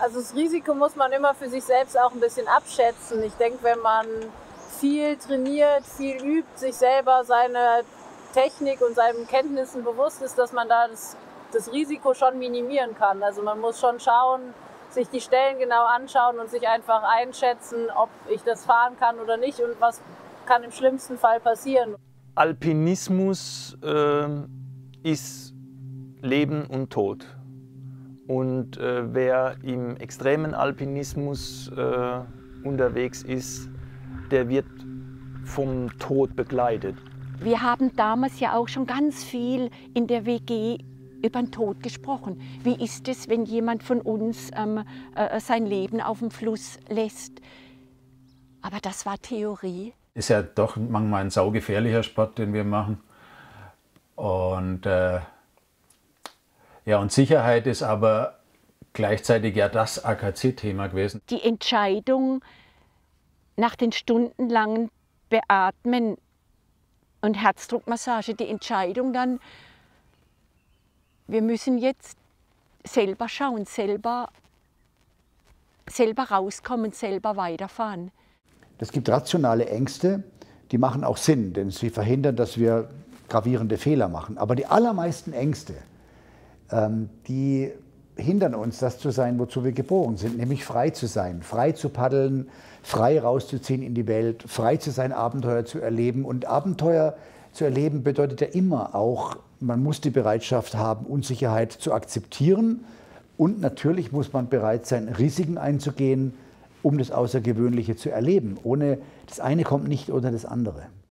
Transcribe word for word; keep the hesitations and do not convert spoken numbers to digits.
Also das Risiko muss man immer für sich selbst auch ein bisschen abschätzen. Ich denke, wenn man viel trainiert, viel übt, sich selber seine Technik und seinen Kenntnissen bewusst ist, dass man da das, das Risiko schon minimieren kann. Also man muss schon schauen, sich die Stellen genau anschauen und sich einfach einschätzen, ob ich das fahren kann oder nicht und was kann im schlimmsten Fall passieren. Alpinismus äh, ist Leben und Tod. Und äh, wer im extremen Alpinismus äh, unterwegs ist, der wird vom Tod begleitet. Wir haben damals ja auch schon ganz viel in der W G über den Tod gesprochen. Wie ist es, wenn jemand von uns ähm, äh, sein Leben auf dem Fluss lässt? Aber das war Theorie. Ist ja doch manchmal ein saugefährlicher Sport, den wir machen. Und, äh, ja, und Sicherheit ist aber gleichzeitig ja das A K C-Thema gewesen. Die Entscheidung nach den stundenlangen Beatmen und Herzdruckmassage, die Entscheidung dann, wir müssen jetzt selber schauen, selber, selber rauskommen, selber weiterfahren. Es gibt rationale Ängste, die machen auch Sinn, denn sie verhindern, dass wir gravierende Fehler machen. Aber die allermeisten Ängste, ähm, die hindern uns, das zu sein, wozu wir geboren sind, nämlich frei zu sein, frei zu paddeln, frei rauszuziehen in die Welt, frei zu sein, Abenteuer zu erleben. Und Abenteuer zu erleben bedeutet ja immer auch, man muss die Bereitschaft haben, Unsicherheit zu akzeptieren. Und natürlich muss man bereit sein, Risiken einzugehen, um das Außergewöhnliche zu erleben. Ohne das eine kommt nicht ohne das andere.